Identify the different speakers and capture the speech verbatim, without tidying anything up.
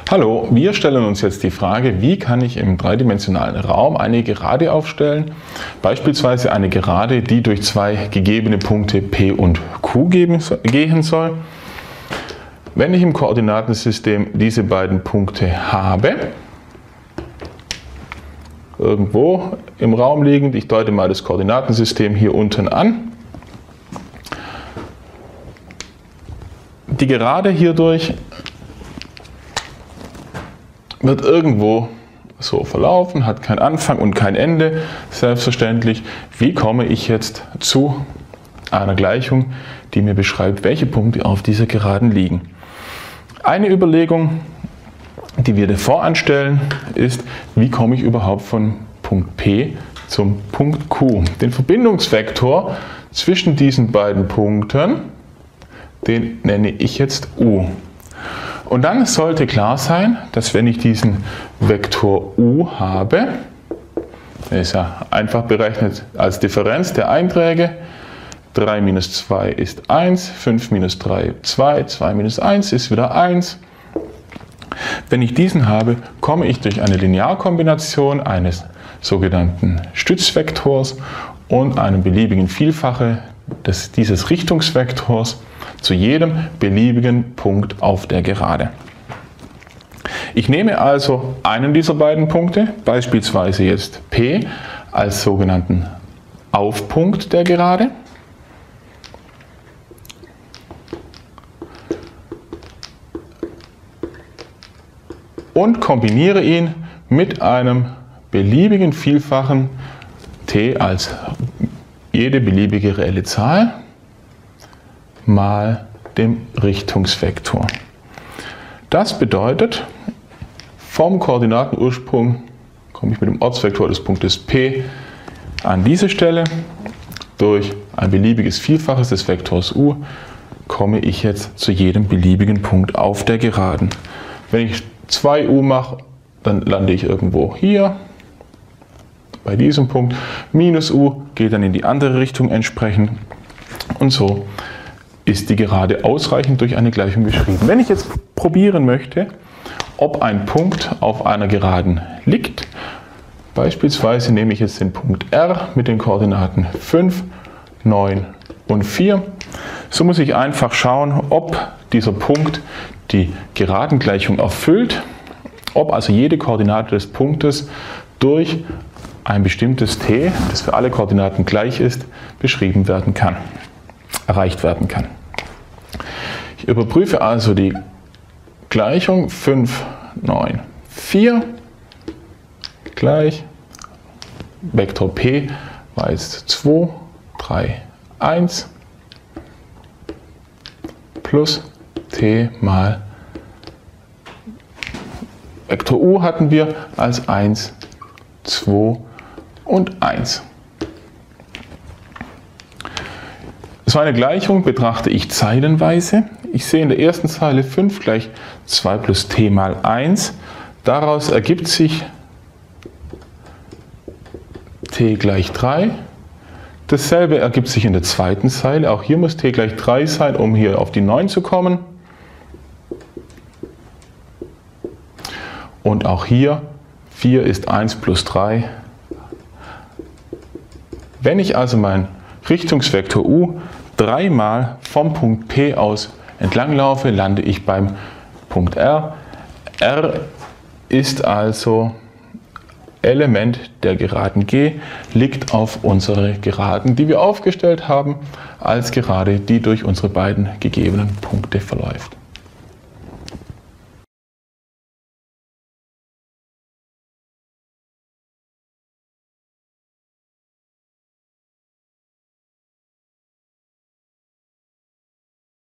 Speaker 1: Hallo, wir stellen uns jetzt die Frage, wie kann ich im dreidimensionalen Raum eine Gerade aufstellen, beispielsweise eine Gerade, die durch zwei gegebene Punkte P und Q geben, gehen soll. Wenn ich im Koordinatensystem diese beiden Punkte habe, irgendwo im Raum liegend, ich deute mal das Koordinatensystem hier unten an, die Gerade hierdurch wird irgendwo so verlaufen, hat keinen Anfang und kein Ende. Selbstverständlich, wie komme ich jetzt zu einer Gleichung, die mir beschreibt, welche Punkte auf dieser Geraden liegen? Eine Überlegung, die wir davor anstellen, ist, wie komme ich überhaupt von Punkt P zum Punkt Q? Den Verbindungsvektor zwischen diesen beiden Punkten, den nenne ich jetzt U. Und dann sollte klar sein, dass wenn ich diesen Vektor U habe, der ist ja einfach berechnet als Differenz der Einträge, drei minus zwei ist eins, fünf minus drei zwei, zwei minus eins ist wieder eins. Wenn ich diesen habe, komme ich durch eine Linearkombination eines sogenannten Stützvektors und einem beliebigen Vielfache des, dieses Richtungsvektors zu jedem beliebigen Punkt auf der Gerade. Ich nehme also einen dieser beiden Punkte, beispielsweise jetzt P, als sogenannten Aufpunkt der Gerade. Und kombiniere ihn mit einem beliebigen Vielfachen t als jede beliebige reelle Zahl mal dem Richtungsvektor. Das bedeutet, vom Koordinatenursprung komme ich mit dem Ortsvektor des Punktes P an diese Stelle. Durch ein beliebiges Vielfaches des Vektors U komme ich jetzt zu jedem beliebigen Punkt auf der Geraden. Wenn ich zwei U mache, dann lande ich irgendwo hier bei diesem Punkt. Minus U geht dann in die andere Richtung entsprechend und so ist die Gerade ausreichend durch eine Gleichung beschrieben. Wenn ich jetzt probieren möchte, ob ein Punkt auf einer Geraden liegt, beispielsweise nehme ich jetzt den Punkt R mit den Koordinaten fünf, neun und vier, so muss ich einfach schauen, ob dieser Punkt die Geradengleichung erfüllt, ob also jede Koordinate des Punktes durch ein bestimmtes t, das für alle Koordinaten gleich ist, beschrieben werden kann, erreicht werden kann. Ich überprüfe also die Gleichung fünf, neun, vier gleich Vektor P war jetzt zwei, drei, eins plus t mal Vektor U hatten wir als eins, zwei und eins. So eine Gleichung betrachte ich zeilenweise. Ich sehe in der ersten Zeile fünf gleich zwei plus t mal eins. Daraus ergibt sich t gleich drei. Dasselbe ergibt sich in der zweiten Zeile. Auch hier muss t gleich drei sein, um hier auf die neun zu kommen. Und auch hier vier ist eins plus drei. Wenn ich also mein Richtungsvektor U dreimal vom Punkt P aus entlang laufe, lande ich beim Punkt R. R ist also Element der Geraden G, liegt auf unsere Geraden, die wir aufgestellt haben, als Gerade, die durch unsere beiden gegebenen Punkte verläuft.